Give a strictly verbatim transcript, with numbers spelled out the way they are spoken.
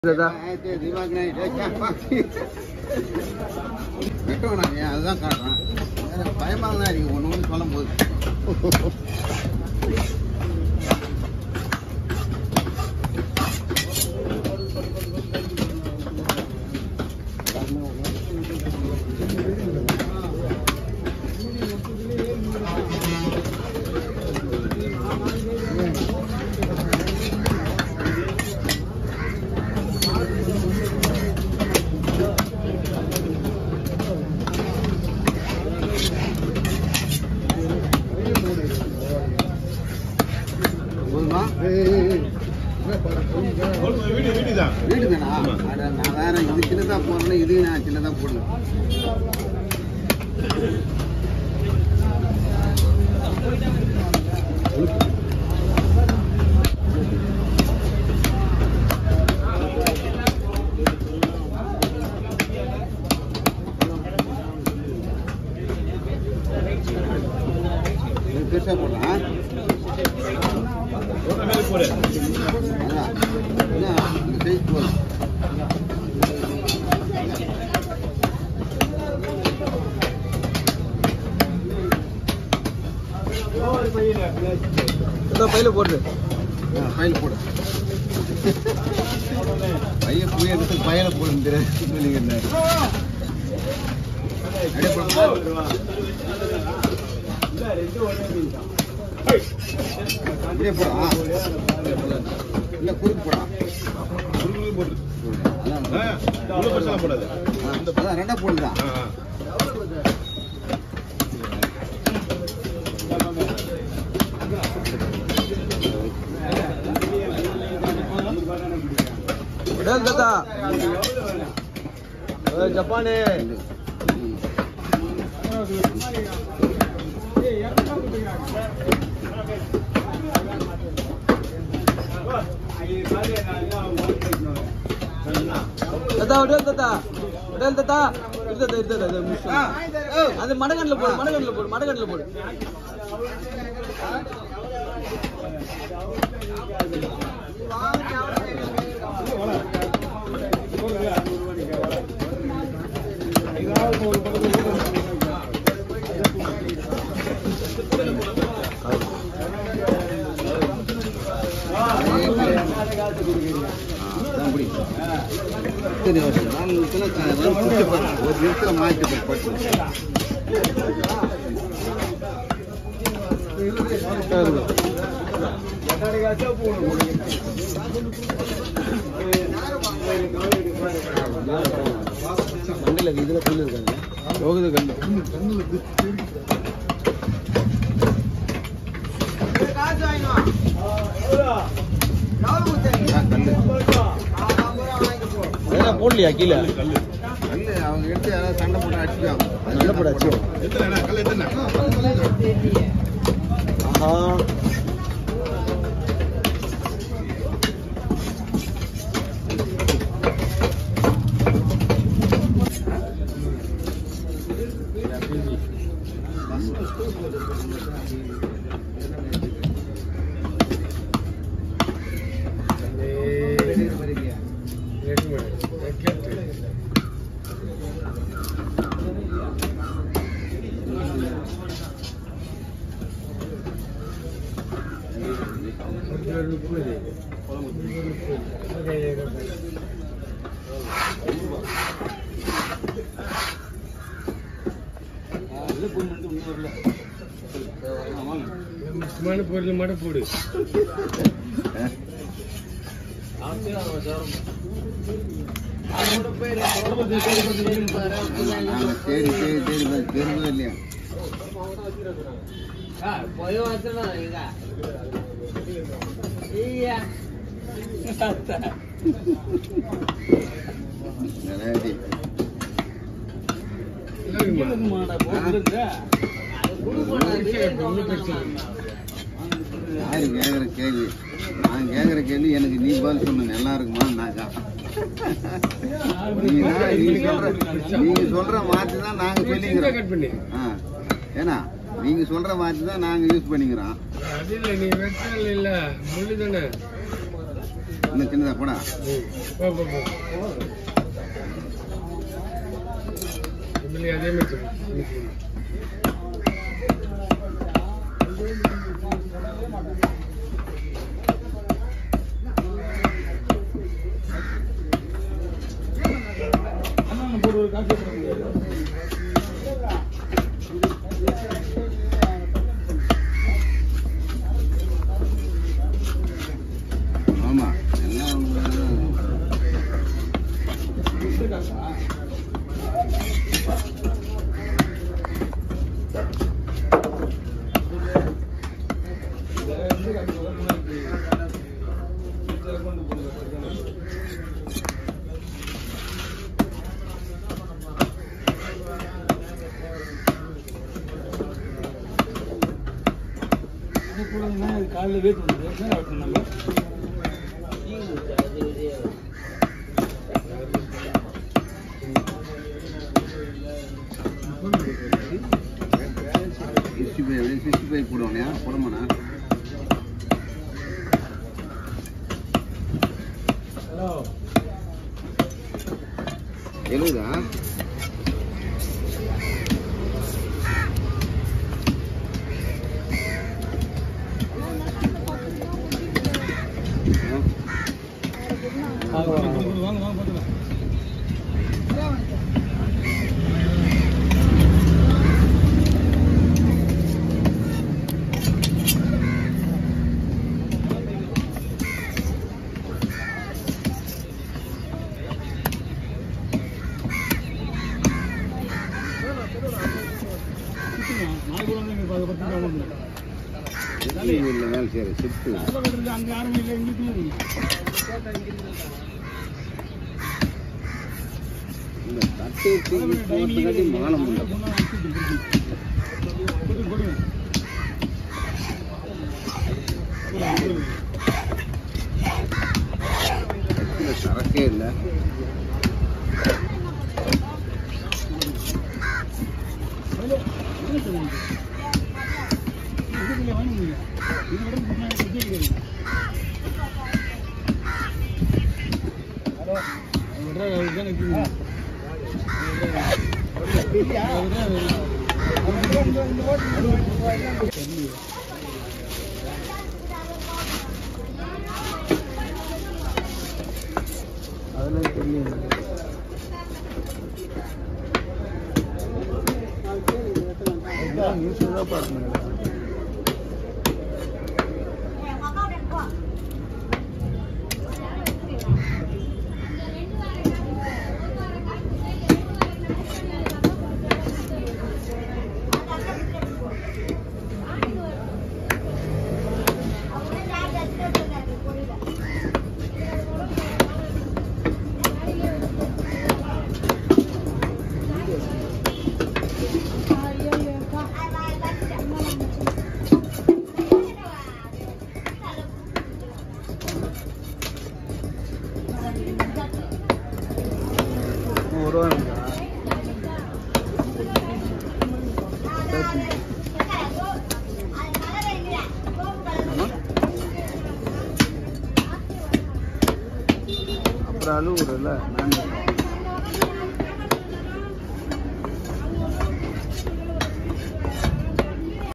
அதுதான் காட்டுறேன். பயமாக தான் இருக்கு ஒன்று ஒன்று சொல்லும் போது. வீடு தானா? நான் வேற இது சின்னதா போறேன்னா இது நான் சின்னதா போடணும். பெருசா போடலாம். பையில போடு பையில போடு பைய புய எடுத்து பையில போடுங்க அப்படியே போடா இல்ல குறுக்கு போடா குறுக்கு போடு போடாது ரெண்டா போடுதான். ஜப்பானே அது மடகண்ல போடு மடகண்ல போடு மடகண்ல போடு ஒரு நிமிஷம் மாற்றி மண்டில இதுல கல்லு இருக்காங்க போகுது கல்லு போடலையா கீழே கல்லு அவங்க எடுத்து யாராவது சண்டை போட்டு அடிச்சுக்காங்க சண்டை போட்டு அடிச்சு ஆஹா பொருள் மட்டும் போடு சரி சரி சரி தெரிஞ்சது இல்லையா போய் யாரு கேக்குற கேள்வி நான் கேக்குற கேள்வி எனக்கு நீ பதில் சொன்ன நல்லா இருக்குமா நாக்கா நீங்க சொல்ற மாதிரி தான் நாங்க சொல்லிக்கிறோம். ஏன்னா நீங்க சொல்ற மாதிரி தான் நாங்க யூஸ் பண்ணிக்கிறோம். இன்னும் சின்னதா போடா. அதே மாதிரி ஒரு காசு ஆமா எல்லாம் காலையில் வேத்து வந்து நம்ம சிக்ஸ்டி ஃபைவ் சிக்ஸ்டி ஃபைவ் போடுவானே போடமாண்ணா எழுதா சரி சிப்ட் அங்கே யாரும் இல்லை இந்த தட்டை மானம் சரக்கே இல்லை அதெல்லாம் தெரியும் நியூஸ் தான் பார்க்கணும் அப்புறம் அழுவுறல